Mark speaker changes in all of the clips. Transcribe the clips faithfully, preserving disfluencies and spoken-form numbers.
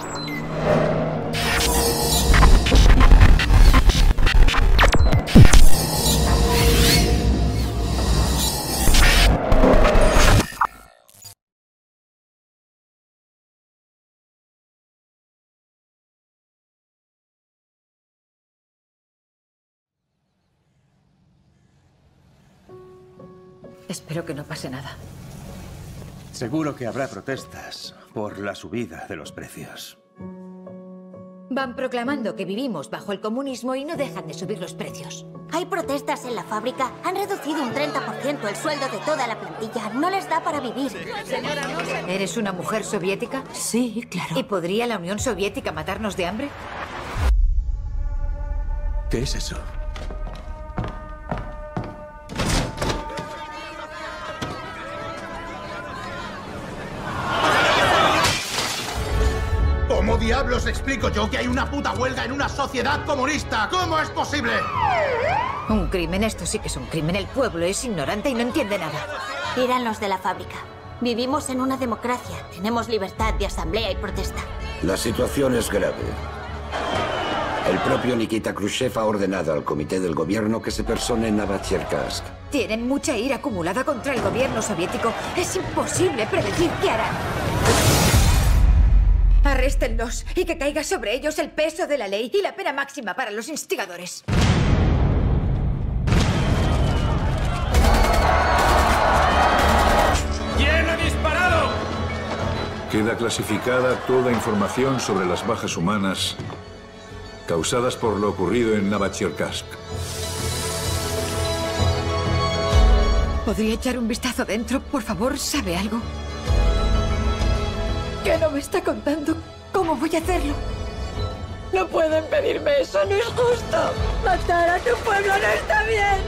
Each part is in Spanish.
Speaker 1: Espero que no pase nada.
Speaker 2: Seguro que habrá protestas por la subida de los precios.
Speaker 1: Van proclamando que vivimos bajo el comunismo y no dejan de subir los precios.
Speaker 3: Hay protestas en la fábrica. Han reducido un treinta por ciento el sueldo de toda la plantilla. No les da para vivir.
Speaker 1: ¿Eres una mujer soviética?
Speaker 4: Sí, claro.
Speaker 1: ¿Y podría la Unión Soviética matarnos de hambre?
Speaker 2: ¿Qué es eso?
Speaker 5: ¿Cómo diablos explico yo que hay una puta huelga en una sociedad comunista? ¿Cómo es posible?
Speaker 1: Un crimen, esto sí que es un crimen. El pueblo es ignorante y no entiende nada.
Speaker 3: Eran los de la fábrica. Vivimos en una democracia. Tenemos libertad de asamblea y protesta.
Speaker 6: La situación es grave. El propio Nikita Khrushchev ha ordenado al comité del gobierno que se persone en Novacherkassk.
Speaker 1: Tienen mucha ira acumulada contra el gobierno soviético. Es imposible predecir qué harán. Arréstenlos y que caiga sobre ellos el peso de la ley y la pena máxima para los instigadores.
Speaker 7: ¿Quién ha disparado?
Speaker 8: Queda clasificada toda información sobre las bajas humanas causadas por lo ocurrido en Novacherkassk.
Speaker 1: ¿Podría echar un vistazo dentro, por favor? ¿Sabe algo? ¿Qué no me está contando? ¿Cómo voy a hacerlo? No pueden pedirme eso, no es justo. Matar a tu pueblo no está bien.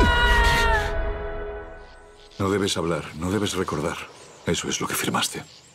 Speaker 1: ¡Ah!
Speaker 8: No debes hablar, no debes recordar. Eso es lo que firmaste.